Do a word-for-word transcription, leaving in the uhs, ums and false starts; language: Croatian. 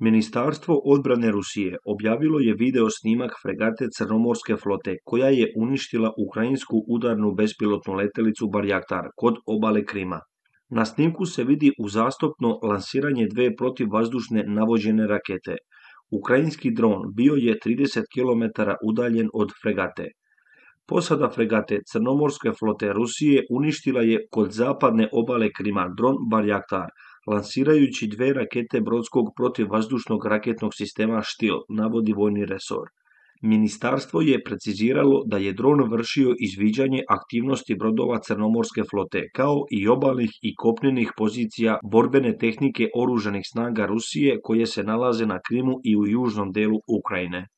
Ministarstvo odbrane Rusije objavilo je video snimak fregate Crnomorske flote koja je uništila ukrajinsku udarnu bespilotnu letjelicu Barjaktar kod obale Krima. Na snimku se vidi uzastopno lansiranje dve protivvazdušne navođene rakete. Ukrajinski dron bio je trideset kilometara udaljen od fregate. Posada fregate Crnomorske flote Rusije uništila je kod zapadne obale Krima dron Barjaktar, lansirajući dve rakete brodskog protivvazdušnog raketnog sistema Štil, navodi vojni resor. Ministarstvo je preciziralo da je dron vršio izviđanje aktivnosti brodova Crnomorske flote, kao i obalnih i kopnenih pozicija borbene tehnike oružanih snaga Rusije koje se nalaze na Krimu i u južnom delu Ukrajine.